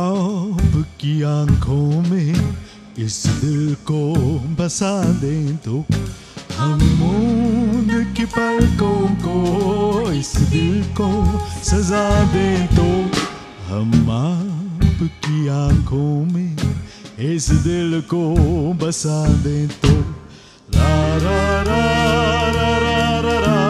आपकी आंखों में इस दिल को बसा दें तो हम मूंद की पलकों को इस दिल को सजा दें तो हम आपकी आंखों में इस दिल को बसा दें तो रा रा रा रा रा रा रा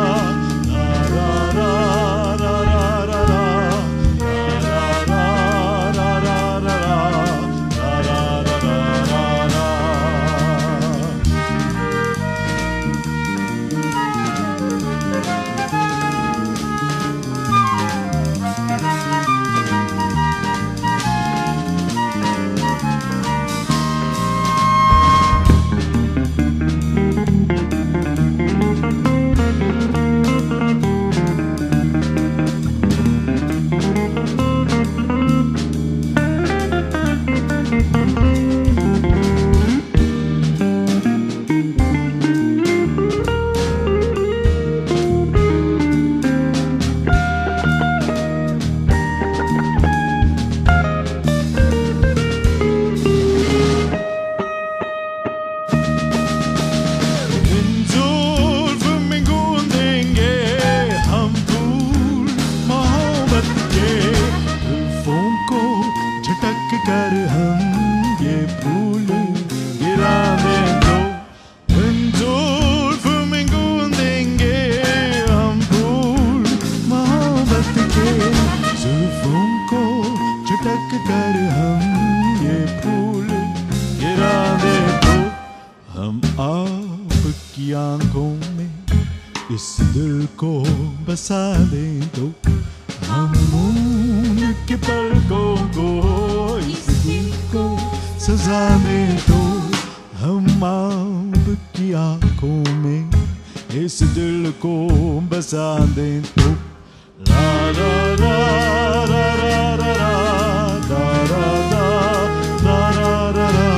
कर हम ये फूल गिरा दें तो जुल्फ में गूंदेंगे हम फूल मोहब्बत के जुल्फों को झटक कर हम ये फूल गिरा दें तो हम आपकी आंखों में इस दिल को बसा दें तो हम मूंद के पलकों को इस दिल को सजा दें तो हम आपकी आंखों में इस दिल को बसा दें तो ला ला ला ला ला ला ला ला ला ला ला ला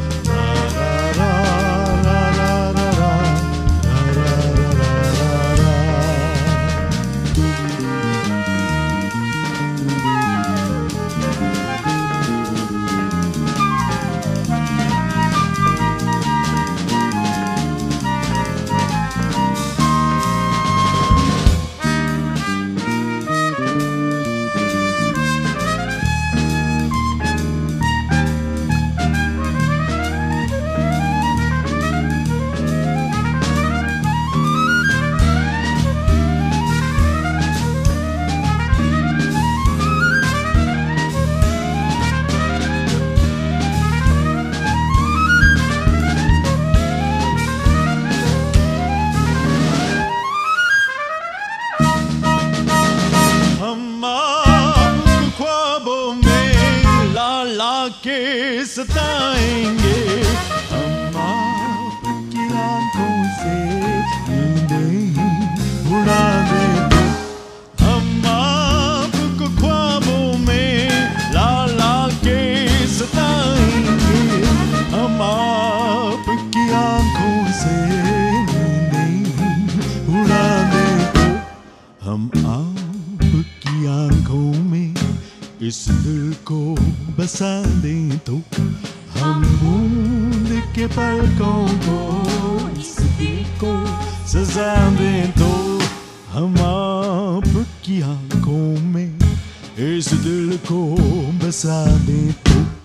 के सताएंगे हम आपकी आंखों से नींदें उड़ा देंगे हम आपको ख्वाबों में ला ला के सताएंगे हम आपकी आंखों से नींदें उड़ा देंगे हम आपकी आंखों में इस दिल को बसा दें तो हम मूंद के पलकों को इस दिल को सजा दें तो हम आपकी आंखों में इस दिल को बसा दें तो